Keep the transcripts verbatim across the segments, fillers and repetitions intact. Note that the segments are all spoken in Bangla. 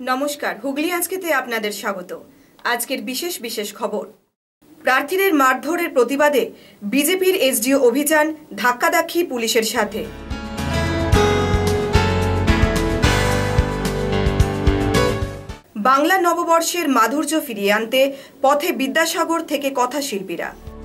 নমস্কার, হুগলি আজকেতে আপনাদের স্বাগত। আজকের বিশেষ বিশেষ খবর। প্রার্থীদের মারধরের প্রতিবাদে বিজেপির এসডিও অভিযান, ধাক্কাধাক্কি পুলিশের সাথে। বাংলা নববর্ষের মাধুর্য ফিরিয়ে আনতে পথে বিদ্যাসাগর থেকে কথাশিল্পীরা।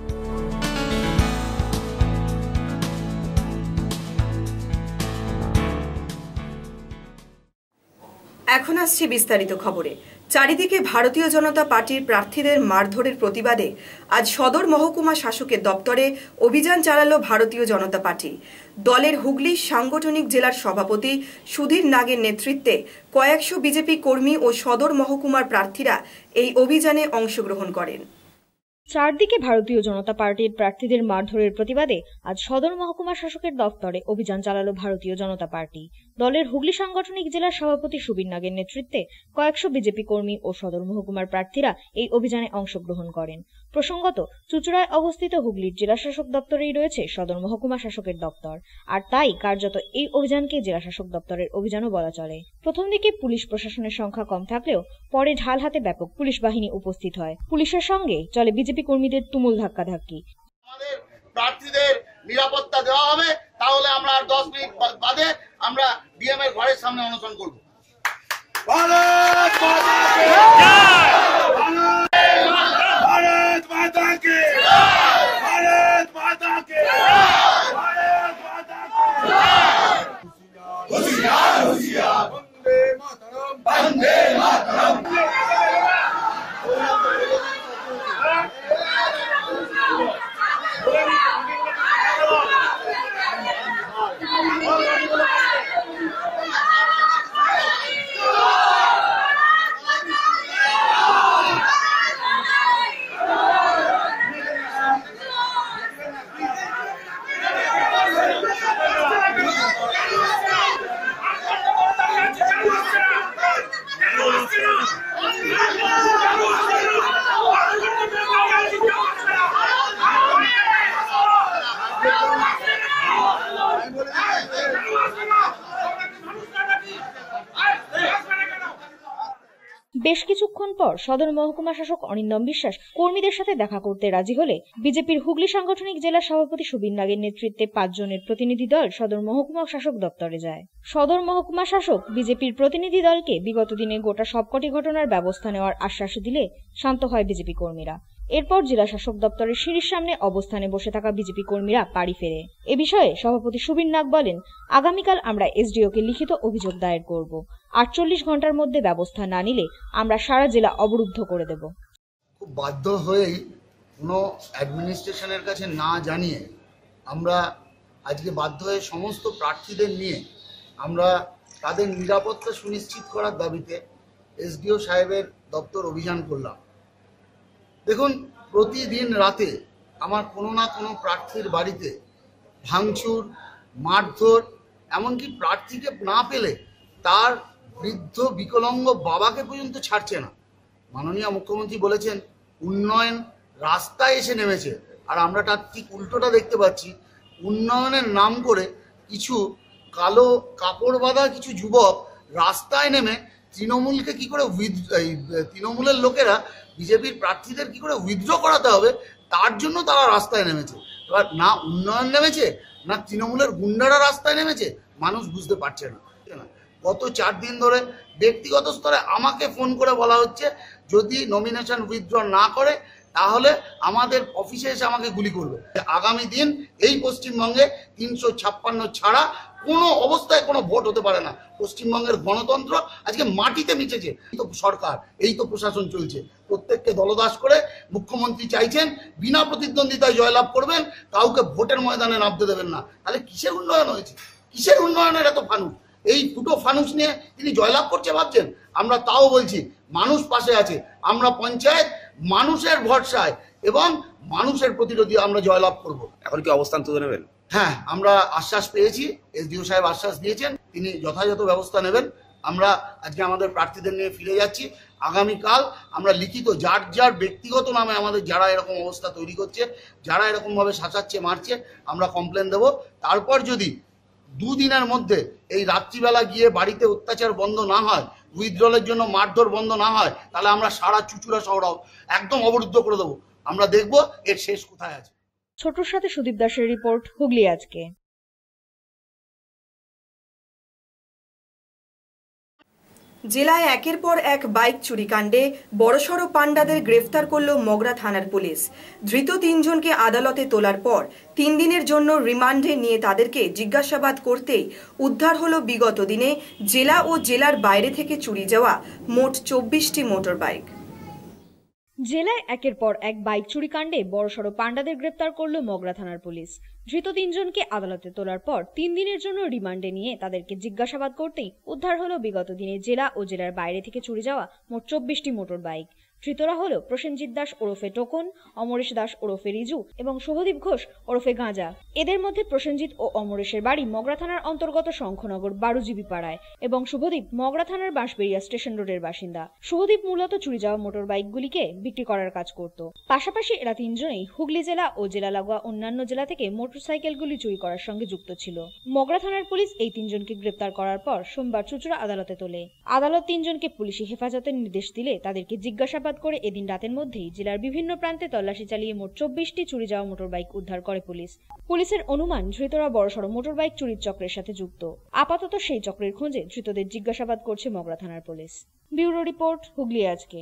এখন আসছি বিস্তারিত খবরে। চারিদিকে ভারতীয় জনতা পার্টির প্রার্থীদের মারধরের প্রতিবাদে আজ সদর মহকুমা শাসকের দপ্তরে অভিযান চালালো ভারতীয় জনতা পার্টি। দলের হুগলি সাংগঠনিক জেলার সভাপতি সুধীর নাগের নেতৃত্বে কয়েকশো বিজেপি কর্মী ও সদর মহকুমার প্রার্থীরা এই অভিযানে অংশগ্রহণ করেন। চারদিকে ভারতীয় জনতা পার্টির প্রার্থীদের মারধরের প্রতিবাদে আজ সদর মহকুমা শাসকের দপ্তরে অভিযান চালালো ভারতীয় জনতা পার্টি। দলের হুগলি সাংগঠনিক জেলার সভাপতি সুধীর নাগের নেতৃত্বে কয়েকশো বিজেপি কর্মী ও সদর মহকুমার প্রার্থীরা এই অভিযানে অংশগ্রহণ করেন। প্রসঙ্গত, চুঁচুড়ায় অবস্থিত হুগলির জেলা শাসক দপ্তরেই রয়েছে সদর মহকুমা শাসকের দপ্তর, আর তাই কার্যত এই অভিযানকে জেলা শাসক দপ্তরের অভিযানও বলা চলে। প্রথম দিকে পুলিশ প্রশাসনের সংখ্যা কম থাকলেও পরে ঢাল হাতে ব্যাপক পুলিশ বাহিনী উপস্থিত হয়। পুলিশের সঙ্গে চলে বিজেপি কর্মীদের তুমুল ধাক্কাধাক্কি। আমাদের প্রার্থীদের নিরাপত্তা দেওয়া হবে, তাহলে আমরা আর দশ মিনিট বাদে আমরা ডিএম এর ঘরের সামনে অনশন করব। ভারত মাতা কি জয়! ভারত মাতা কি জয়! ভারত মাতা কি জয়! হুঁশিয়ার হুঁশিয়ার, বন্দে মাতরম, বন্দে মাতরম। বেশ কিছুক্ষণ পর সদর মহকুমা শাসক অরিন্দম বিশ্বাস কর্মীদের সাথে দেখা করতে রাজি হলে বিজেপির হুগলি সাংগঠনিক জেলার সভাপতি সুবীর নাগের নেতৃত্বে পাঁচজনের প্রতিনিধি দল সদর মহকুমা শাসক দপ্তরে যায়। সদর মহকুমা শাসক বিজেপির প্রতিনিধি দলকে বিগত দিনে গোটা সবকটি ঘটনার ব্যবস্থা নেওয়ার আশ্বাস দিলে শান্ত হয় বিজেপি কর্মীরা। এরপর জেলা শাসক দপ্তরের সিঁড়ির সামনে অবস্থানে বসে থাকা বিজেপি কর্মীরা বাড়ি ফেরে। এ বিষয়ে সভাপতি সুবীর নাগ বলেন, আগামীকাল আমরা এসডিওকে লিখিত অভিযোগ দায়ের করব। আটচল্লিশ ঘন্টার মধ্যে ব্যবস্থা না নিলে আমরা সারা জেলা অবরুদ্ধ করে দেব। খুব বাধ্য হয়েই কোনো অ্যাডমিনিস্ট্রেশনের কাছে না জানিয়ে আমরা আজকে বাধ্য হয়ে সমস্ত প্রার্থীদের নিয়ে আমরা তাদের নিরাপত্তা সুনিশ্চিত করার দাবিতে এসডিও সাহেবের দপ্তর অভিযান করলাম। দেখুন, প্রতিদিন রাতে আমার কোনো না কোনো প্রার্থীর বাড়িতে ভাঙচুর, মারধর, এমনকি প্রার্থীকে না পেলে তার বৃদ্ধ বিকলাঙ্গ বাবাকে পর্যন্ত ছাড়ছে না। মাননীয় মুখ্যমন্ত্রী বলেছেন উন্নয়ন রাস্তায় এসে নেমেছে, আর আমরা তার ঠিক উল্টোটা দেখতে পাচ্ছি। উন্নয়নের নাম করে কিছু কালো কাপড় বাঁধা কিছু যুবক রাস্তায় নেমে তৃণমূলকে কি করে তৃণমূলের লোকেরা বিজেপির প্রার্থীদের কি করে উইথড্র করাতে হবে তার জন্য তারা রাস্তায় নেমেছে। এবার না উন্নয়ন নেমেছে, না তৃণমূলের গুন্ডারা রাস্তায় নেমেছে, মানুষ বুঝতে পারছে না। গত চার দিন ধরে ব্যক্তিগত স্তরে আমাকে ফোন করে বলা হচ্ছে যদি নমিনেশন উইথড্র না করে তাহলে আমাদের অফিসে এসে আমাকে গুলি করবে। আগামী দিন এই পশ্চিমবঙ্গে তিনশো ছাপ্পান্ন ছাড়া কোনো অবস্থায় কোনো ভোট হতে পারে না। পশ্চিমবঙ্গের গণতন্ত্র আজকে মাটিতে মিশেছে। এই তো সরকার, এই তো প্রশাসন চলছে, প্রত্যেককে দলদাস করে মুখ্যমন্ত্রী চাইছেন বিনা প্রতিদ্বন্দ্বিতায় জয়লাভ করবেন, কাউকে ভোটের ময়দানে নামতে দেবেন না। তাহলে কিসের উন্নয়ন হয়েছে? কিসের উন্নয়নের এত ফানুস? এই ফুটো ফানুস নিয়ে তিনি জয়লাভ করছে ভাবছেন? আমরা তাও বলছি মানুষ পাশে আছে। আমরা পঞ্চায়েত মানুষের ভরসায় এবং মানুষের প্রতিরোধী আমরা জয়লাভ করব। এখন কি অবস্থান তুলে নেবেন? হ্যাঁ, আমরা আশ্বাস পেয়েছি, এসডিও সাহেব আশ্বাস দিয়েছেন, তিনি যথাযথ ব্যবস্থা নেবেন। আমরা আজকে আমাদের প্রার্থীদের নিয়ে ফিরে যাচ্ছি। আগামীকাল আমরা লিখিত যার যার ব্যক্তিগত নামে আমাদের যারা এরকম অবস্থা তৈরি করছে, যারা এরকমভাবে শাসাচ্ছে মারছে, আমরা কমপ্লেন দেব। তারপর যদি দুদিনের মধ্যে এই রাত্রিবেলা গিয়ে বাড়িতে অত্যাচার বন্ধ না হয়, উইথড্রলের জন্য মারধর বন্ধ না হয়, তাহলে আমরা সারা চুচুড়া শহর একদম অবরুদ্ধ করে দেবো। আমরা দেখব এর শেষ কোথায় আছে। ছোটর সাথে সুদীপ দাসের রিপোর্ট, হুগলি আজকে। জেলায় একের পর এক বাইক চুরি কাণ্ডে বড়সড় পাণ্ডাদের গ্রেফতার করল মগরা থানার পুলিশ। ধৃত তিনজনকে আদালতে তোলার পর তিন দিনের জন্য রিমান্ডে নিয়ে তাদেরকে জিজ্ঞাসাবাদ করতেই উদ্ধার হলো বিগত দিনে জেলা ও জেলার বাইরে থেকে চুরি যাওয়া মোট চব্বিশটি মোটর বাইক। জেলায় একের পর এক বাইক চুরি কাণ্ডে বড়সড় পাণ্ডাদের গ্রেপ্তার করল মগরা থানার পুলিশ। ধৃত তিনজনকে আদালতে তোলার পর তিন দিনের জন্য রিমান্ডে নিয়ে তাদেরকে জিজ্ঞাসাবাদ করতেই উদ্ধার হলো বিগত দিনে জেলা ও জেলার বাইরে থেকে চুরি যাওয়া মোট চব্বিশটি মোটর বাইক। ধৃতরা হলো প্রসেনজিৎ দাস ওরফে টোকন, অমরেশ দাস ওরফে রিজু এবং শুভদীপ ঘোষ ওরফে গাঁজা। এদের মধ্যে প্রসেনজিৎ ও অমরেশের বাড়ি মগরা থানার অন্তর্গত শঙ্খনগর বারুজিবি পাড়ায় এবং শুভদীপ মগরা থানার বাঁশবেড়িয়া স্টেশন রোডের বাসিন্দা। শুভদীপ মূলত চুরি যাওয়া মোটর বাইকগুলিকে বিক্রি করার কাজ করত। পাশাপাশি এরা তিনজনেই হুগলি জেলা ও জেলা লাগোয়া অন্যান্য জেলা থেকে মোটরসাইকেলগুলি চুরি করার সঙ্গে যুক্ত ছিল। মগরা থানার পুলিশ এই তিনজনকে গ্রেপ্তার করার পর সোমবার চুচুড়া আদালতে তোলে। আদালত তিনজনকে পুলিশি হেফাজতের নির্দেশ দিলে তাদেরকে জিজ্ঞাসাবাদ করে এদিন রাতের মধ্যেই জেলার বিভিন্ন প্রান্তে তল্লাশি চালিয়ে মোট চব্বিশটি চুরি যাওয়া মোটর বাইক উদ্ধার করে পুলিশ। পুলিশের অনুমান ধৃতরা বড়সড় মোটর বাইক চুরির চক্রের সাথে যুক্ত। আপাতত সেই চক্রের খোঁজে ধৃতদের জিজ্ঞাসাবাদ করছে মগরা থানার পুলিশ। ব্যুরো রিপোর্ট, হুগলি আজকে।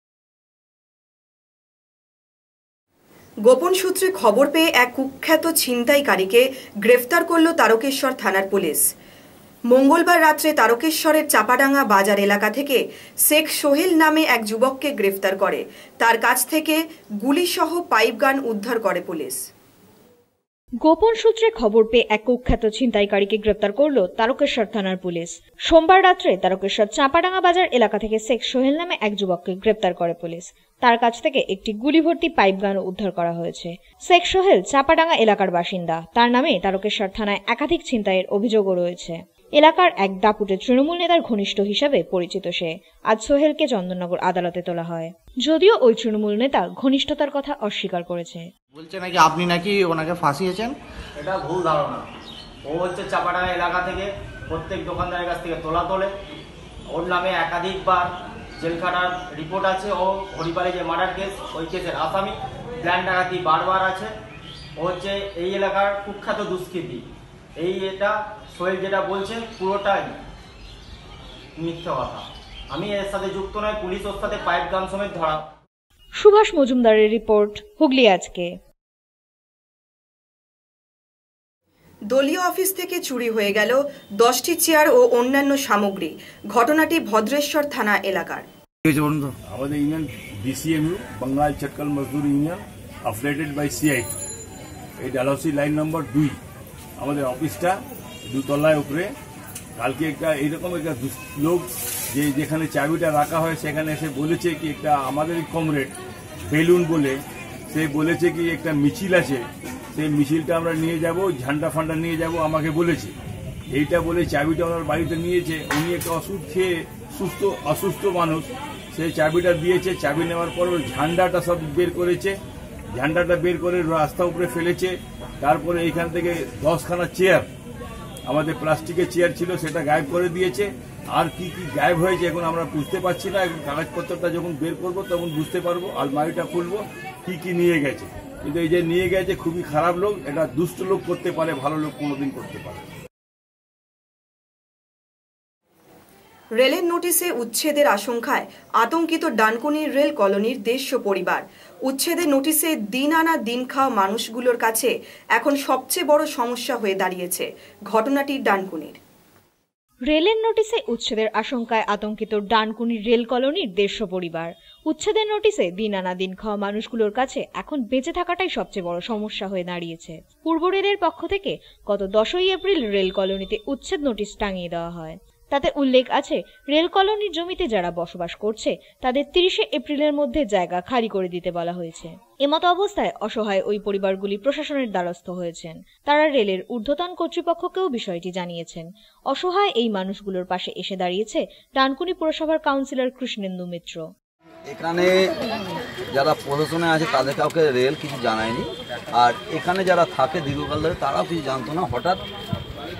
গোপন সূত্রে খবর পেয়ে এক কুখ্যাত ছিনতাইকারীকে গ্রেফতার করল তারকেশ্বর থানার পুলিশ। মঙ্গলবার রাত্রে তারকেশ্বরের চাপাডাঙ্গা বাজার এলাকা থেকে শেখ সোহেল নামে এক যুবককে গ্রেফতার করে। তার কাছ থেকে গুলিসহ পাইপগান উদ্ধার করে পুলিশ। গোপন সূত্রে খবর পেয়ে এক কুখ্যাত ছিনতাইকারীকে গ্রেপ্তার করল তারকেশ্বর থানার পুলিশ। সোমবার রাত্রে তারকেশ্বর চাপাডাঙ্গা বাজার এলাকা থেকে শেখ সোহেল নামে এক যুবককে গ্রেপ্তার করে পুলিশ। তার কাছ থেকে একটি গুলি ভর্তি পাইপগানও উদ্ধার করা হয়েছে। শেখ সোহেল চাপাডাঙ্গা এলাকার বাসিন্দা। তার নামে তারকেশ্বর থানায় একাধিক ছিনতাইয়ের অভিযোগও রয়েছে। এলাকার এক দাপুটে তৃণমূল নেতার ঘনিষ্ঠ হিসাবে পরিচিত সে। আজ সোহেলকে চন্দননগর আদালতে তোলা হয়, যদিও ওই তৃণমূল নেতা ঘনিষ্ঠতার কথা অস্বীকার করেছে। বলছে নাকি আপনি নাকি ওনাকে ফাঁসিয়েছেন। এটা ভুল ধারণা। ও হচ্ছে চাপাডাঙ্গা এলাকা থেকে প্রত্যেক দোকানদারের কাছ থেকে তোলা তোলে। ওর নামে একাধিকবার জেল খাটার রিপোর্ট আছে। ও হরিপালে যে মার্ডার কেস, ওই কেসের আসামি। প্ল্যান ডাকাতি বারবার আছে। ও হচ্ছে এই এলাকার কুখ্যাত দুষ্কৃতী। এই এটা সোহেল যেটা বলছে পুরোটাই মিথ্যা কথা। আমি এর সাথে যুক্ত নয়। পুলিশ ওর সাথে পাইপ গান সমেত ধরা। সুভাষ মজুমদারের রিপোর্ট, হুগলি আজকে। দলীয় অফিস থেকে চুরি হয়ে গেল দশটি চেয়ার ও অন্যান্য সামগ্রী। ঘটনাটি ভদ্রেশ্বর থানা এলাকার। আমাদের union বিসিএমইউ Bangal চটকল Mazdoor union affiliated by CIT, এই ডালহৌসি লাইন নম্বর দুই আমাদের অফিসটা দুতলায় উপরে। কালকে একটা এইরকম একটা লোক যে যেখানে চাবিটা রাখা হয় সেখানে এসে বলেছে কি একটা আমাদের কমরেড বেলুন বলে, সে বলেছে কি একটা মিছিল আছে, সেই মিছিলটা আমরা নিয়ে যাব, ঝান্ডা ফান্ডা নিয়ে যাব আমাকে বলেছে। এইটা বলে চাবিটা ওনার বাড়িতে নিয়েছে। উনি একটা ওষুধ খেয়ে সুস্থ অসুস্থ মানুষ, সেই চাবিটা দিয়েছে। চাবি নেওয়ার পর ওর ঝান্ডাটা সব বের করেছে। ঝান্ডাটা বের করে রাস্তা উপরে ফেলেছে। তারপরে এইখান থেকে দশখানা চেয়ার, আমাদের প্লাস্টিকের চেয়ার ছিল, সেটা গায়েব করে দিয়েছে। আর কি কি গায়েব হয়েছে এখন আমরা বুঝতে পারছি না। এখন কাগজপত্রটা যখন বের করবো তখন বুঝতে পারবো, আলমারিটা খুলবো কি কি নিয়ে গেছে। কিন্তু এই যে নিয়ে গেছে খুবই খারাপ লোক। এটা দুষ্ট লোক করতে পারে, ভালো লোক কোনোদিন করতে পারে। রেলের নোটিশে উচ্ছেদের আশঙ্কায় আতঙ্কিত ডানকুনির রেল কলোনির দেড়শো পরিবার। উচ্ছেদের নোটিশে দিন আনা দিন খাওয়া মানুষগুলোর কাছে এখন সবচেয়ে বড় সমস্যা হয়ে দাঁড়িয়েছে ঘটনাটি ডানকুনির। রেলের নোটিশে উচ্ছেদের আশঙ্কায় আতঙ্কিত ডানকুনির রেল কলোনির দেড়শো পরিবার। উচ্ছেদের নোটিশে দিন আনা দিন খাওয়া মানুষগুলোর কাছে এখন বেঁচে থাকাটাই সবচেয়ে বড় সমস্যা হয়ে দাঁড়িয়েছে। পূর্ব রেলের পক্ষ থেকে গত দশই এপ্রিল রেল কলোনিতে উচ্ছেদ নোটিশ টাঙিয়ে দেওয়া হয়। তাতে উল্লেখ আছে, রেল কলোনির জমিতে যারা বসবাস করছে তাদের তিরিশে এপ্রিলের মধ্যে জায়গা খালি করে দিতে বলা হয়েছে। এমতো অবস্থায় অসহায় ওই পরিবারগুলি প্রশাসনের দ্বারস্থ হয়েছেন। তারা রেলের ঊর্ধ্বতন কর্তৃপক্ষকেও বিষয়টি জানিয়েছেন। অসহায় এই মানুষগুলোর পাশে এসে দাঁড়িয়েছে ডানকুনি পুরসভার কাউন্সিলর কৃষ্ণেন্দু মিত্র। এখানে যারা প্রশাসনে আছে তাদের কাউকে রেল কিছু জানায়নি, আর এখানে যারা থাকে দীর্ঘকাল ধরে তারাও কিছু জানতো না। হঠাৎ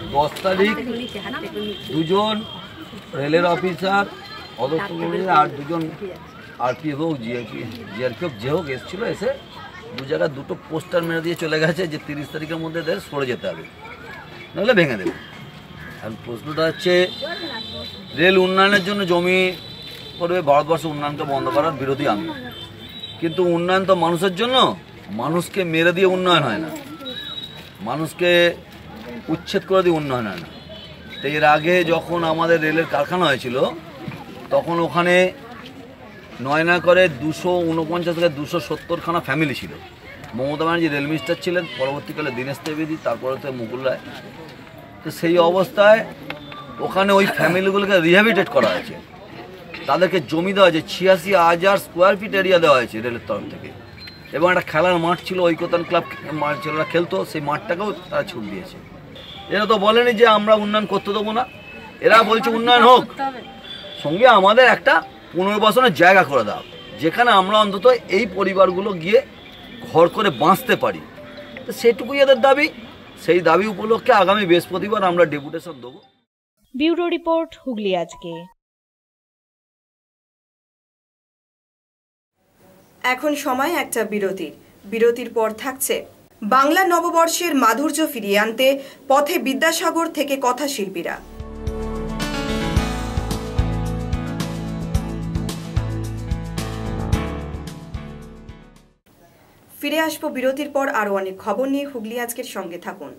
দশ তারিখ দুজন রেলের অফিসার অদত্ত আর দুজন আরপি হোক জিআরপি জিআরপি হোক যে হোক এসেছিল, এসে দু জায়গায় দুটো পোস্টার মেরে দিয়ে চলে গেছে যে তিরিশ তারিখের মধ্যে এদের সরে যেতে হবে, নাহলে ভেঙে দেবে। আর প্রশ্নটা হচ্ছে রেল উন্নয়নের জন্য জমি করবে, ভারতবর্ষ উন্নয়নকে বন্ধ করার বিরোধী আমি, কিন্তু উন্নয়ন তো মানুষের জন্য, মানুষকে মেরে দিয়ে উন্নয়ন হয় না, মানুষকে উচ্ছেদ করে দিয়ে উন্নয়ন হয় না। তো এর আগে যখন আমাদের রেলের কারখানা হয়েছিল তখন ওখানে নয় নয় করে দুশো উনপঞ্চাশ থেকে দুশো সত্তরখানা ফ্যামিলি ছিল। মমতা ব্যানার্জি রেল মিনিস্টার ছিলেন, পরবর্তীকালে দীনেশ ত্রিবেদী, তারপরে তো মুকুল রায়। তো সেই অবস্থায় ওখানে ওই ফ্যামিলিগুলোকে রিহ্যাবিটেট করা হয়েছে, তাদেরকে জমি দেওয়া হয়েছে, ছিয়াশি হাজার স্কোয়ার ফিট এরিয়া দেওয়া হয়েছে রেলের তরফ থেকে, এবং একটা খেলার মাঠ ছিল, ঐকতান ক্লাব ছেলেরা খেলতো, সেই মাঠটাকেও তারা ছুট দিয়েছে। এরা তো বলেনি যে আমরা উন্নয়ন করতে দেবো না, এরা বলছে উন্নয়ন হোক, সঙ্গে আমাদের একটা পুনর্বাসনের জায়গা করে দাও, যেখানে আমরা অন্তত এই পরিবারগুলো গিয়ে ঘর করে বাঁচতে পারি। তো সেটুকুই এদের দাবি, সেই দাবি উপলক্ষে আগামী বৃহস্পতিবার আমরা ডেপুটেশন দেবো। ব্যুরো রিপোর্ট, হুগলি আজকে। এখন সময় একটা বিরতির। বিরতির পর থাকছে বাংলা নববর্ষের মাধুর্য ফিরিয়ে আনতে পথে বিদ্যাসাগর থেকে কথা শিল্পীরা। ফিরে আসবো বিরতির পর আরো অনেক খবর নিয়ে। হুগলি আজকের সঙ্গে থাকুন।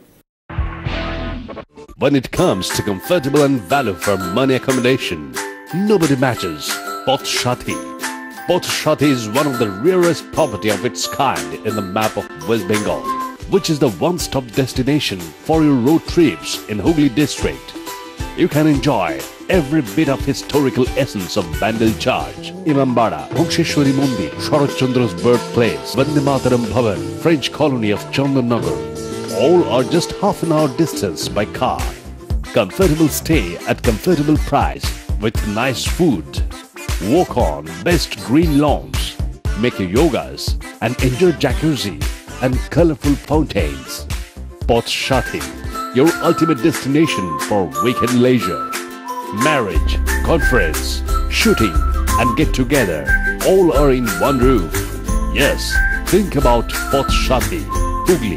When it comes to comfortable and value for money accommodation, nobody matches Poth Shati. Poth Shati is one of the rarest property of its kind in the map of West Bengal, which is the one-stop destination for your road trips in Hooghly district. You can enjoy every bit of historical essence of Bandel Charge, Imambara, Bhongsheshwari Mandir, Sharat Chandra's birthplace, Vande Mataram Bhavan, French colony of Chandannagar. All are just half an hour distance by car. Comfortable stay at comfortable price with nice food. Walk on best green lawns, make your yogas and enjoy jacuzzi and colorful fountains. Poth Shati, your ultimate destination for weekend leisure. Marriage, conference, shooting and get together all are in one roof. Yes, think about Poth Shati, Hooghly.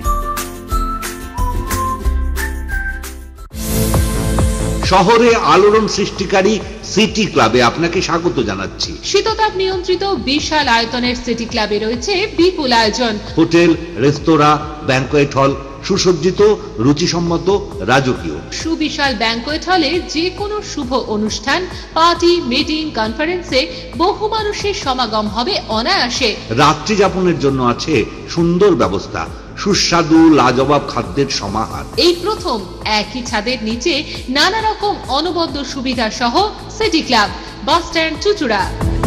শহরে আলোড়ন সৃষ্টিকারী সিটি ক্লাবে আপনাকে স্বাগত জানাচ্ছি। শীততাপ নিয়ন্ত্রিত বিশাল আয়তনের সিটি ক্লাবে রয়েছে বিপুল আয়োজন, হোটেল, রেস্তোরাঁ, ব্যাংকোয়েট হল, সুসজ্জিত, রুচিসম্মত, রাজকীয়। সুবিশাল ব্যাংকোয়েট হলে যে কোনো শুভ অনুষ্ঠান, পার্টি, মিটিং, কনফারেন্সে বহু মানুষের সমাগম হবে অনায়াসে। রাত্রি যাপনের জন্য আছে সুন্দর ব্যবস্থা, সুস্বাদু লাজবাব খাদ্যের সমাহার। এই প্রথম একই ছাদের নিচে নানা রকম অনবদ্য সুবিধা সহ সিটি ক্লাব, বাস স্ট্যান্ড, চুচুড়া।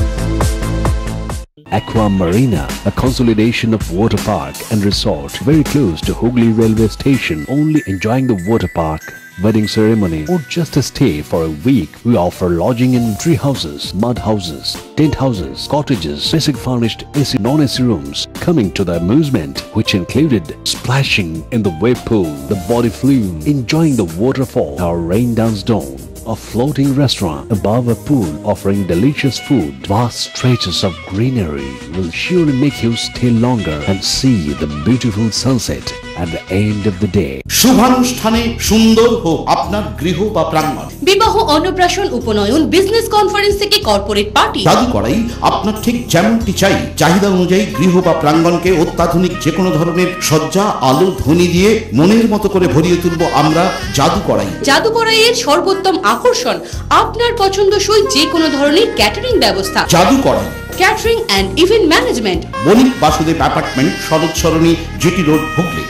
Aqua Marina, a consolidation of water park and resort very close to Hooghly railway station. Only enjoying the water park, wedding ceremony or just a stay for a week. We offer lodging in tree houses, mud houses, tent houses, cottages, basic furnished A C, non-A C rooms. Coming to the amusement which included splashing in the wave pool, the body flume, enjoying the waterfall, our rain dance dome, a floating restaurant above a pool offering delicious food. Vast stretches of greenery will surely make you stay longer and see the beautiful sunset at the end of the day. শুভানুষ্ঠানে সুন্দর হোক আপনার গৃহ বা প্রাঙ্গণ। বিবাহ, অন্নপ্রাশন, উপনয়ন, বিজনেস কনফারেন্স থেকে কর্পোরেট পার্টি, জাদু করাই আপনার ঠিক যেমনটি চাই চাহিদা অনুযায়ী গৃহ বা প্রাঙ্গণকে অত্যাধুনিক যে কোনো ধরনের সজ্জা, আলো, ধ্বনি দিয়ে মনের মতো করে ভরিয়ে তুলব আমরা জাদু করাই। জাদু করাইয়ের সর্বোত্তম আকর্ষণ আপনার পছন্দসই যে কোনো ধরনের ক্যাটারিং ব্যবস্থা। Jadu Korai catering and event management, Banik Basudeb apartment, Sarat Sarani, GT road, Hooghly.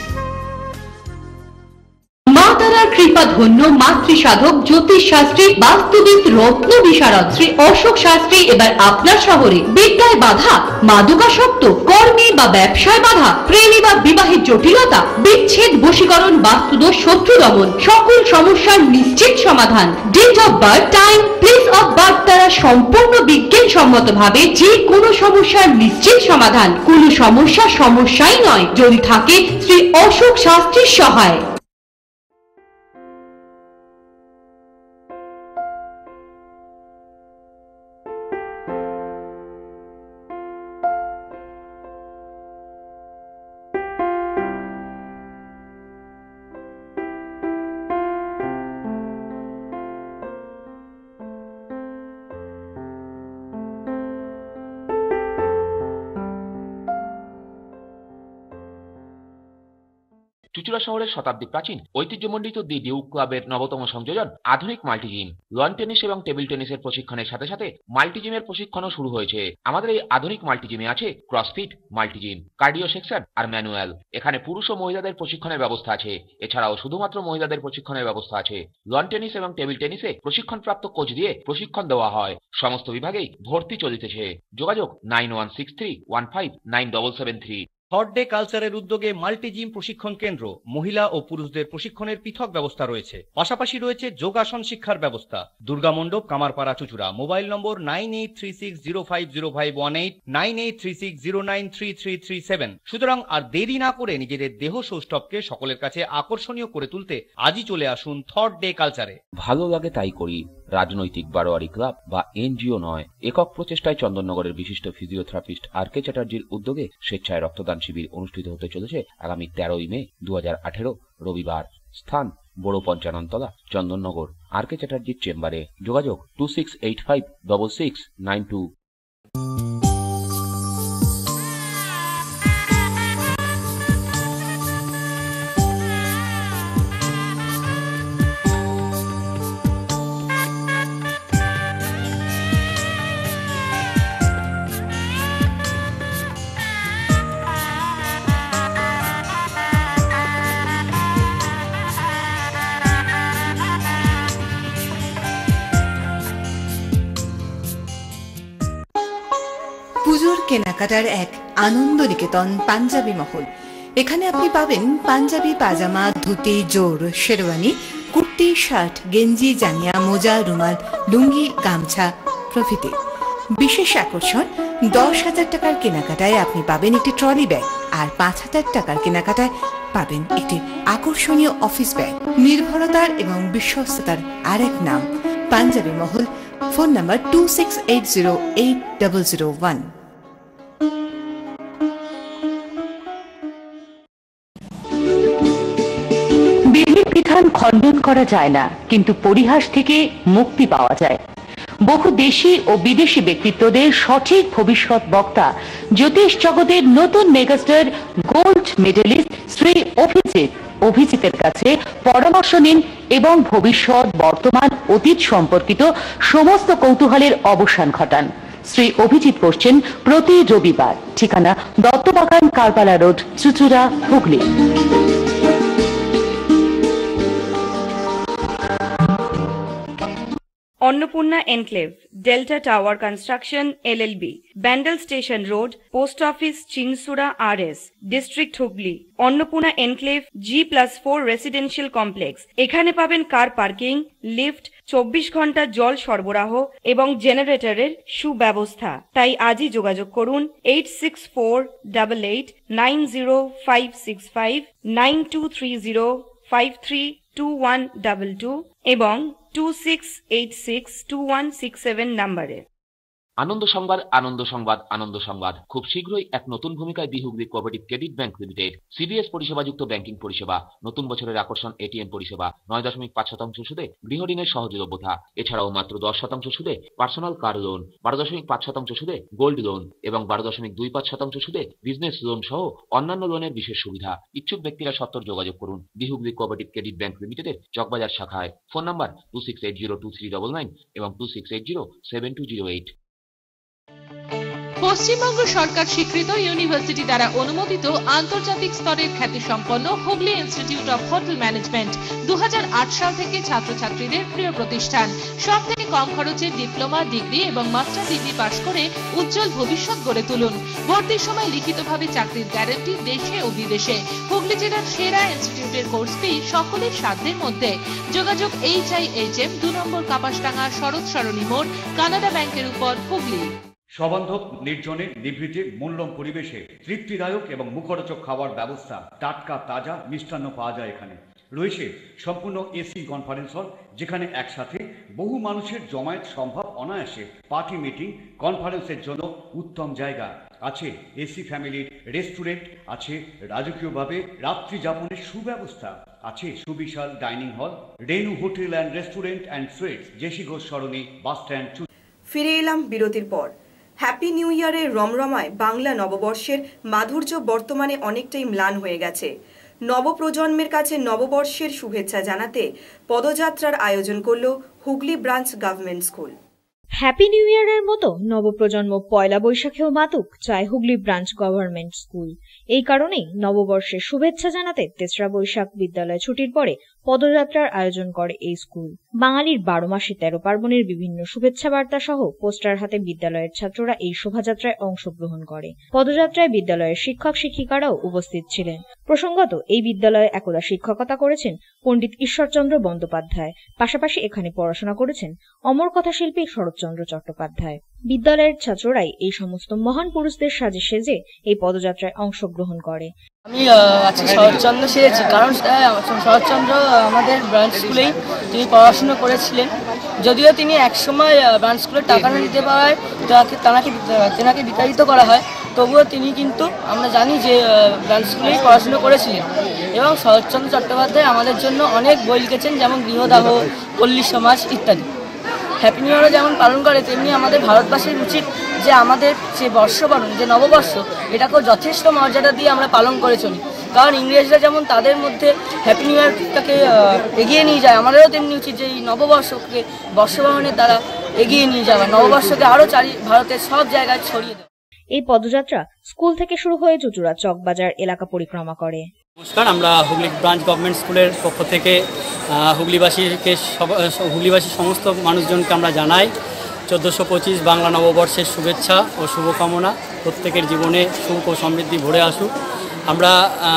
মা তারার কৃপা ধন্য মাতৃ সাধক জ্যোতিষ শাস্ত্রী, বাস্তুবিদ, রত্ন বিশারদ শ্রী অশোক শাস্ত্রী এবার আপনার শহরে। বিদ্যায় বাধা, মাদকাসক্ত, কর্মে বা ব্যবসায় বাধা, প্রেমে বা বিবাহের জটিলতা, বিচ্ছেদ, বশীকরণ, বাস্তুদোষ, শত্রু দমন, সকল সমস্যার নিশ্চিত সমাধান। Date of birth, time, place of birth দ্বারা সম্পূর্ণ বিজ্ঞানসম্মত ভাবে যে কোনো সমস্যার নিশ্চিত সমাধান। কোনো সমস্যা সমস্যাই নয় যদি থাকে শ্রী অশোক শাস্ত্রীর সহায়। চুঁচুড়া শহরের শতাব্দী প্রাচীন ঐতিহ্যমণ্ডিত দি ডিউক ক্লাবের নবতম সংযোজন আধুনিক মাল্টিজিম। লন টেনিস এবং টেবিল টেনিসের প্রশিক্ষণের সাথে সাথে মাল্টিজিমের প্রশিক্ষণও শুরু হয়েছে। আমাদের এই আধুনিক মাল্টিজিমে আছে ক্রসফিট, মাল্টিজিম, কার্ডিও সেকশন আর ম্যানুয়াল। এখানে পুরুষ ও মহিলাদের প্রশিক্ষণের ব্যবস্থা আছে। এছাড়াও শুধুমাত্র মহিলাদের প্রশিক্ষণের ব্যবস্থা আছে। লন টেনিস এবং টেবিল টেনিসে প্রশিক্ষণপ্রাপ্ত কোচ দিয়ে প্রশিক্ষণ দেওয়া হয়। সমস্ত বিভাগেই ভর্তি চলিতেছে। যোগাযোগ nine one six three one five nine seven seven three. Third day কালচারের উদ্যোগে মাল্টিজিম প্রশিক্ষণ কেন্দ্র, মহিলা ও পুরুষদের প্রশিক্ষণের পৃথক ব্যবস্থা রয়েছে। পাশাপাশি রয়েছে যোগাসন শিক্ষার ব্যবস্থা। দুর্গা মণ্ডপ, কামারপাড়া, চুঁচুড়া। Mobile number nine eight three six zero five zero five one eight, nine eight three six zero nine three three three seven. সুতরাং আর দেরি না করে নিজেদের দেহ সৌষ্ঠবকে সকলের কাছে আকর্ষণীয় করে তুলতে আজই চলে আসুন থার্ড ডে কালচারে। ভালো লাগে তাই করি রাজনৈতিক বারোয়ারি ক্লাব বা এনজিও নয়, একক প্রচেষ্টায় চন্দননগরের বিশিষ্ট ফিজিওথেরাপিস্ট আর কে চ্যাটার্জির উদ্যোগে স্বেচ্ছায় রক্তদান শিবির অনুষ্ঠিত হতে চলেছে আগামী তেরোই মে দু হাজার আঠেরো রবিবার। স্থান বড় পঞ্চাননতলা, চন্দননগর, আর কে চ্যাটার্জির চেম্বারে। যোগাযোগ two six eight five double six nine two. পুজোর কেনাকাটার এক আনন্দ নিকেতন পাঞ্জাবি মহল। এখানে আপনি পাবেন পাঞ্জাবি, পাজামা, ধুতি, জোর, শেরওয়ানি, কুর্তি, শার্ট, গেঞ্জি, জাঙ্গিয়া, মোজা, রুমাল, লুঙ্গি, গামছা প্রভৃতি। বিশেষ আকর্ষণ, দশ হাজার টাকার কেনাকাটায় আপনি পাবেন একটি ট্রলি ব্যাগ, আর পাঁচ হাজার টাকার কেনাকাটায় পাবেন একটি আকর্ষণীয় অফিস ব্যাগ। নির্ভরতার এবং বিশ্বস্ততার আরেক নাম Punjabi Mahal. Phone number two six eight zero eight double zero one. বিধির বিধান খণ্ডন করা যায় না, কিন্তু পরিহাস থেকে মুক্তি পাওয়া যায়। বহু দেশি ও বিদেশি ব্যক্তিত্বদের সঠিক ভবিষ্যৎ বক্তা, জ্যোতিষ জগতের নতুন megastar gold medalist Shri Abhijit অভিজিতের কাছে পরামর্শ নিন এবং ভবিষ্যৎ, বর্তমান, অতীত সম্পর্কিত সমস্ত কৌতূহলের অবসান ঘটান। শ্রী অভিজিৎ বসছেন প্রতি রবিবার। ঠিকানা দত্তবাগান, কারবালা রোড, চুঁচুড়া, Hooghly. Annapurna enclave, delta tower construction LLB, Bandel station road, post office, Chinsurah, R S, district Hooghly. Annapurna enclave G plus four residential complex. এখানে পাবেন কার পার্কিং, লিফট, চব্বিশ ঘন্টা জল সরবরাহ এবং জেনারেটরের সুব্যবস্থা। তাই আজই যোগাযোগ করুন eight six four double eight nine zero five six five, nine two three zero five three two one double two এবং two six eight six two one six seven নাম্বারে। আনন্দ সংবাদ, আনন্দ সংবাদ, আনন্দ সংবাদ। খুব শীঘ্রই এক নতুন ভূমিকায় the Hooghly cooperative credit bank limited. CDS পরিষেবাযুক্ত ব্যাংকিং পরিষেবা, নতুন বছরের আকর্ষণ এটিএম পরিষেবা, নয় দশমিক পাঁচ শতাংশ সুদে গৃহ ঋণের সহজলভ্যতা। এছাড়াও মাত্র দশ শতাংশ সুদে পার্সোনাল কার লোন, বারো দশমিক পাঁচ শতাংশ সুদে গোল্ড লোন এবং বারো দশমিক দুই পাঁচ শতাংশ সুদে বিজনেস লোন সহ অন্যান্য লোনের বিশেষ সুবিধা। ইচ্ছুক ব্যক্তিরা সত্বর যোগাযোগ করুন the Hooghly cooperative credit bank লিমিটেডের চকবাজার শাখায়। Phone number two six eight zero two three double nine এবং two six eight zero seven two zero eight. Paschimbanga সরকার স্বীকৃত ইউনিভার্সিটি দ্বারা অনুমোদিত আন্তর্জাতিক স্তরের খ্যাতিসম্পন্ন Hooghly institute of hotel management দু হাজার আট সাল থেকে ছাত্রছাত্রীদের প্রিয় প্রতিষ্ঠান। সব থেকে কম খরচে ডিপ্লোমা, ডিগ্রি এবং মাস্টার ডিগ্রি পাশ করে উজ্জ্বল ভবিষ্যৎ গড়ে তুলুন। ভর্তির সময় লিখিতভাবে চাকরির গ্যারান্টি দেশে ও বিদেশে। হুগলি জেলার সেরা ইনস্টিটিউটের কোর্স ফি সকলের সাধ্যের মধ্যে। যোগাযোগ এইচ আই এইচ এম, দু নম্বর কাপাসডাঙ্গা, শরৎ সরণী মোড়, কানাডা ব্যাংকের উপর, হুগলি। সবান্ধব, নির্জনে, নিভৃতে, মূল্যম পরিবেশে তৃপ্তিদায়ক এবং মুখরোচক খাওয়ার ব্যবস্থা। টাটকা তাজা মিষ্টান্ন পাওয়া যায় এখানে। রয়েছে সম্পূর্ণ এসি কনফারেন্স হল, যেখানে একসাথে বহু মানুষের জমায়েত সম্ভব অনায়াসে। পার্টি, মিটিং, কনফারেন্সের জন্য উত্তম জায়গা। আছে এসি ফ্যামিলির রেস্টুরেন্ট, আছে রাজকীয়ভাবে রাত্রি যাপনের সুব্যবস্থা, আছে সুবিশাল dining hall, Renu hotel and restaurant and sweets, JC Ghosh Sarani bus stand. ফিরে এলাম বিরতির পর। হ্যাপি নিউ ইয়ারের রমরমায় বাংলা নববর্ষের মাধুর্য বর্তমানে অনেকটাই ম্লান হয়ে গেছে। নবপ্রজন্মের কাছে নববর্ষের শুভেচ্ছা জানাতে পদযাত্রার আয়োজন করল Hooghly branch government school. Happy new ইয়ারের মতো নবপ্রজন্ম পয়লা বৈশাখেও মাতুক চায় হুগলি ব্রাঞ্চ গভর্নমেন্ট স্কুল। এই কারণেই নববর্ষের শুভেচ্ছা জানাতে তেসরা বৈশাখ বিদ্যালয় ছুটির পরে পদযাত্রার আয়োজন করে এই স্কুল। বাঙালির বারো মাসে তেরো পার্বণের বিভিন্ন শুভেচ্ছা বার্তা সহ পোস্টার হাতে বিদ্যালয়ের ছাত্ররা এই শোভাযাত্রায় অংশগ্রহণ করে। পদযাত্রায় বিদ্যালয়ের শিক্ষক শিক্ষিকারাও উপস্থিত ছিলেন। প্রসঙ্গত, এই বিদ্যালয়ে একদা শিক্ষকতা করেছেন পণ্ডিত ঈশ্বরচন্দ্র বন্দ্যোপাধ্যায়, পাশাপাশি এখানে পড়াশোনা করেছেন অমর কথা শিল্পী শরৎচন্দ্র চট্টোপাধ্যায়। বিদ্যালয়ের ছাত্ররাই এই সমস্ত মহান পুরুষদের সাজে সেজে এই পদযাত্রায় অংশগ্রহণ করে। আমি আজকে শরৎচন্দ্র সেরেছি, কারণ শরৎচন্দ্র আমাদের ব্রাঞ্চ স্কুলেই তিনি পড়াশুনো করেছিলেন। যদিও তিনি একসময় ব্রাঞ্চ স্কুলের টাকা না দিতে পারায় তাকে তেনাকে বিতাড়িত করা হয়, তবুও তিনি কিন্তু আমরা জানি যে ব্রাঞ্চ স্কুলেই পড়াশুনো করেছিলেন। এবং শরৎচন্দ্র চট্টোপাধ্যায় আমাদের জন্য অনেক বই লিখেছেন, যেমন গৃহদাহ, পল্লী সমাজ ইত্যাদি। হ্যাপি নিউ ইয়ারও যেমন পালন করে, তেমনি আমাদের ভারতবাসীর উচিত যে আমাদের যে বর্ষবরণ, যে নববর্ষ, এটাকেও যথেষ্ট মর্যাদা দিয়ে আমরা পালন করে চলি। কারণ ইংরেজরা যেমন তাদের মধ্যে হ্যাপি নিউ ইয়ারটাকে এগিয়ে নিয়ে যায়, আমাদেরও তেমনি উচিত যে এই নববর্ষকে বর্ষবরণের দ্বারা এগিয়ে নিয়ে যাওয়া, নববর্ষকে আরও চারি ভারতের সব জায়গায় ছড়িয়ে দেওয়া। এই পদযাত্রা স্কুল থেকে শুরু হয়ে চুচুড়া চকবাজার এলাকা পরিক্রমা করে। নমস্কার, আমরা হুগলি ব্রাঞ্চ গভর্নমেন্ট স্কুলের পক্ষ থেকে হুগলিবাসীকে হুগলিবাসী সমস্ত মানুষজনকে আমরা জানাই চোদ্দোশো পঁচিশ বাংলা নববর্ষের শুভেচ্ছা ও শুভকামনা। প্রত্যেকের জীবনে সুখ ও সমৃদ্ধি ভরে আসুক। আমরা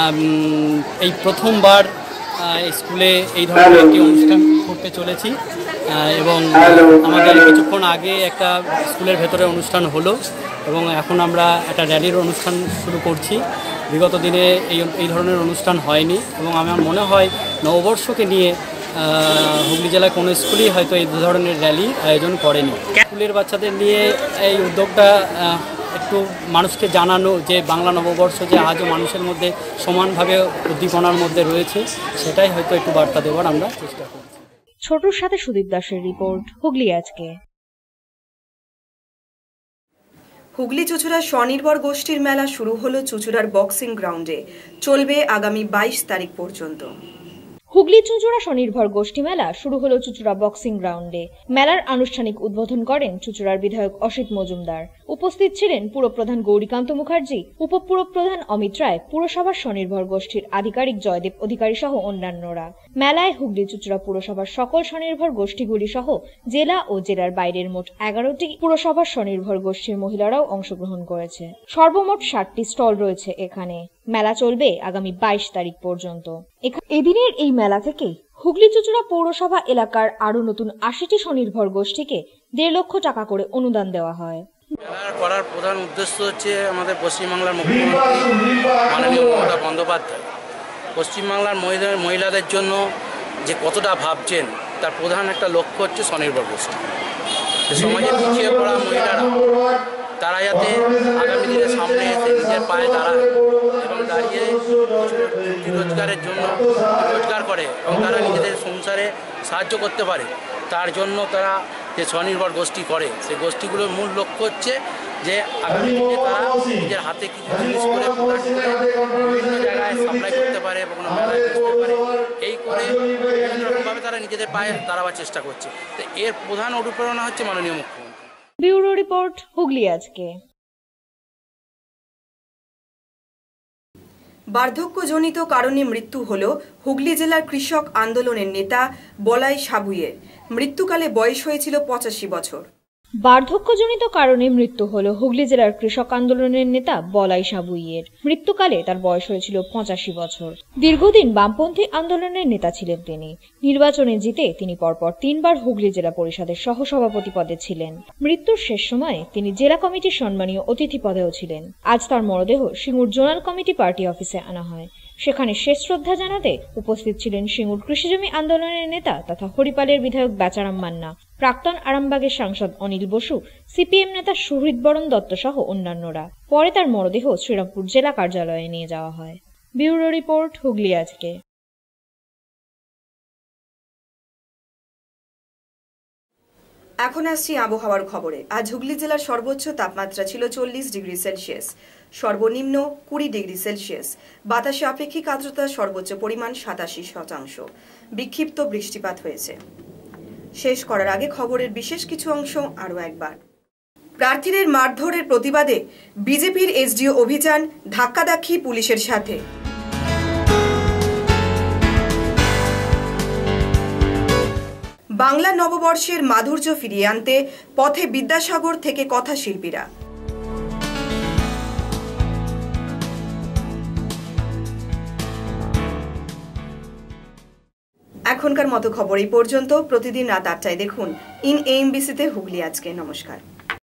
এই প্রথমবার স্কুলে এই ধরনের একটি অনুষ্ঠান করতে চলেছি এবং আমাদের কিছুক্ষণ আগে একটা স্কুলের ভেতরে অনুষ্ঠান হলো এবং এখন আমরা একটা র্যালির অনুষ্ঠান শুরু করছি। বিগত দিনে এই এই ধরনের অনুষ্ঠান হয়নি এবং আমার মনে হয় নববর্ষকে নিয়ে হুগলি জেলায় কোনো স্কুলই হয়তো এই ধরনের র্যালি আয়োজন করেনি। স্কুলের বাচ্চাদের নিয়ে এই উদ্যোগটা একটু মানুষকে জানানো যে বাংলা নববর্ষ যে আজও মানুষের মধ্যে সমানভাবে উদ্দীপনার মধ্যে রয়েছে, সেটাই হয়তো একটু বার্তা দেওয়ার আমরা চেষ্টা করছি। ছোটর সাথে সুদীপ দাসের রিপোর্ট, হুগলি আজকে। হুগলি চুচুড়া স্বনির্ভর গোষ্ঠীর মেলা শুরু হলো চুচুড়ার বক্সিং গ্রাউন্ডে, চলবে আগামী বাইশ তারিখ পর্যন্ত। হুগলি চুচুড়া স্বনির্ভর গোষ্ঠী মেলা শুরু হলো চুচুড়া বক্সিং গ্রাউন্ডে। মেলার আনুষ্ঠানিক উদ্বোধন করেন চুচুড়ার বিধায়ক অসিত মজুমদার। উপস্থিত ছিলেন পুরপ্রধান গৌরীকান্ত মুখার্জি, উপপুরপ্রধান অমিত রায়, পুরসভার স্বনির্ভর গোষ্ঠীর আধিকারিক জয়দেব অধিকারী সহ অন্যান্যরা। মেলায় হুগলি চুচুড়া পুরসভার সকল স্বনির্ভর গোষ্ঠীগুলি সহ জেলা ও জেলার বাইরের মোট এগারোটি পুরসভার স্বনির্ভর গোষ্ঠীর মহিলারাও অংশগ্রহণ করেছে। সর্বমোট ষাটটি স্টল রয়েছে এখানে। মেলা চলবে আগামী বাইশ তারিখ পর্যন্ত। এদিনের এই মেলা থেকে হুগলি চুচুড়া পৌরসভা এলাকার আরো নতুন আশিটি স্বনির্ভর গোষ্ঠীকে দেড় লক্ষ টাকা করে অনুদান দেওয়া হয়। মেলা করার প্রধান উদ্দেশ্য হচ্ছে আমাদের পশ্চিমবাংলার মুখ্যমন্ত্রী মাননীয় মমতা বন্দ্যোপাধ্যায় পশ্চিমবাংলার মহিলাদের জন্য যে কতটা ভাবছেন, তার প্রধান একটা লক্ষ্য হচ্ছে স্বনির্ভর গোষ্ঠী। সমাজে পিছিয়ে পড়া মহিলারা তারা যাতে আগামী দিনের সামনে এসে নিজের পায়ে দাঁড়ায় এবং দাঁড়িয়ে রোজগারের জন্য রোজগার করে এবং তারা নিজেদের সংসারে সাহায্য করতে পারে, তার জন্য তারা যে স্বনির্ভর গোষ্ঠী করে, সেই গোষ্ঠীগুলোর মূল লক্ষ্য হচ্ছে যে আগামী দিনে তারা নিজের হাতে কিছু জিনিস করে বিভিন্ন জায়গায় সাপ্লাই করতে পারে এবং মেলায় বেচতে পারে। এই করে বিভিন্ন রকমভাবে তারা নিজেদের পায়ে দাঁড়াবার চেষ্টা করছে। তো এর প্রধান অনুপ্রেরণা হচ্ছে মাননীয় মুখ্যমন্ত্রী। ব্যুরো রিপোর্ট, হুগলি আজকে। বার্ধক্যজনিত কারণে মৃত্যু হল হুগলি জেলার কৃষক আন্দোলনের নেতা বলাই সাবুইয়ের। মৃত্যুকালে বয়স হয়েছিল পঁচাশি বছর। বার্ধক্যজনিত কারণে মৃত্যু হল হুগলি জেলার কৃষক আন্দোলনের নেতা বলাই সাবুইয়ের। মৃত্যুকালে তার বয়স হয়েছিল পঁচাশি বছর। দীর্ঘদিন বামপন্থী আন্দোলনের নেতা ছিলেন তিনি। নির্বাচনে জিতে তিনি পরপর তিনবার হুগলি জেলা পরিষদের সহসভাপতি পদে ছিলেন। মৃত্যুর শেষ সময়ে তিনি জেলা কমিটির সম্মানীয় অতিথি পদেও ছিলেন। আজ তার মরদেহ সিঙ্গুর জোনাল কমিটি পার্টি অফিসে আনা হয়। সেখানে শেষ শ্রদ্ধা জানাতে উপস্থিত ছিলেন সিঙ্গুর কৃষিজমি আন্দোলনের নেতা তথা হরিপালের বিধায়ক বেচারাম মান্না, প্রাক্তন আরামবাগের সাংসদ অনিল বসু, সিপিএম নেতা সুহৃদ বরণ দত্ত সহ অন্যান্যরা। পরে তার মরদেহ শ্রীরামপুর জেলা কার্যালয়ে নিয়ে যাওয়া হয়। ব্যুরো রিপোর্ট, হুগলি আজকে। এখন আসছি আবহাওয়ার খবরে। আজ হুগলি জেলার সর্বোচ্চ তাপমাত্রা ছিল চল্লিশ ডিগ্রি সেলসিয়াস, সর্বনিম্ন কুড়ি ডিগ্রি সেলসিয়াস। বাতাসে আপেক্ষিক আর্দ্রতা সর্বোচ্চ পরিমাণ সাতাশি শতাংশ। বিক্ষিপ্ত বৃষ্টিপাত হয়েছে। শেষ করার আগে খবরের বিশেষ কিছু অংশ আরও একবার। প্রার্থীদের মারধরের প্রতিবাদে বিজেপির এসডিও অভিযান, ধাক্কাধাক্কি পুলিশের সাথে। বাংলা নববর্ষের মাধুর্য ফিরিয়ে আনতে পথে বিদ্যাসাগর থেকে কথা শিল্পীরা। এখনকার মতো খবর এই পর্যন্ত। প্রতিদিন রাত আটটায় দেখুন ইন এএমবিসিতে হুগলি আজকে। নমস্কার।